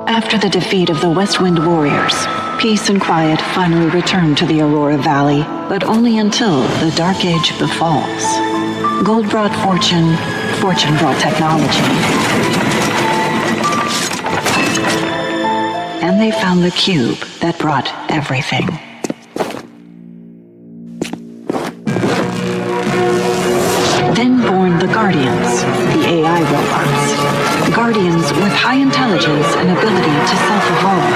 After the defeat of the Westwind Warriors, peace and quiet finally return to the Aurora Valley, but only until the Dark Age befalls. Gold brought fortune, fortune brought technology. And they found the cube that brought everything. Then born the Guardians, the AI robots. Guardians with high intelligence and ability to self-evolve.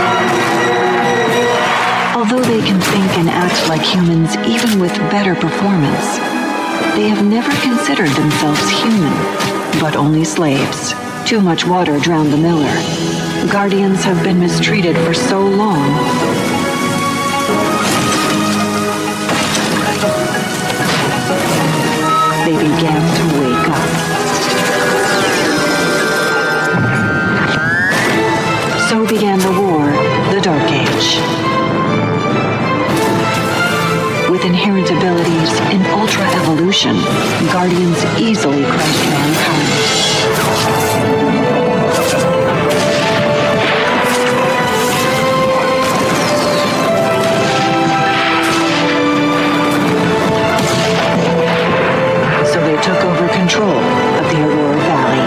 Although they can think and act like humans even with better performance, they have never considered themselves human, but only slaves. Too much water drowned the miller. Guardians have been mistreated for so long. They began to wake up. So began the war, the Dark Age. With inherent abilities in ultra evolution, Guardians easily crushed mankind. Took over control of the Aurora Valley.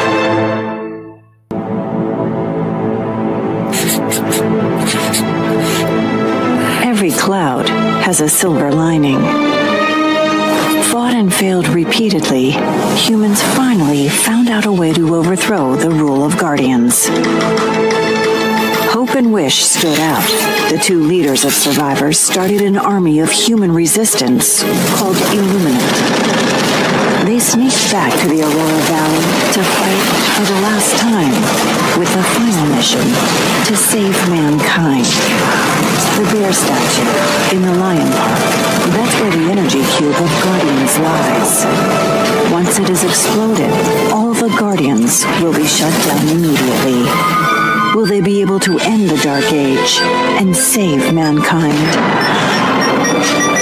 Every cloud has a silver lining. Fought and failed repeatedly, humans finally found out a way to overthrow the rule of Guardians. Hope and Wish stood out. The two leaders of survivors started an army of human resistance called Illuminate. They sneaked back to the Aurora Valley to fight for the last time, with the final mission to save mankind. The bear statue in the Lion Park. That's where the energy cube of Guardians lies. Once it is exploded, all the Guardians will be shut down immediately. Will they be able to end the Dark Age and save mankind?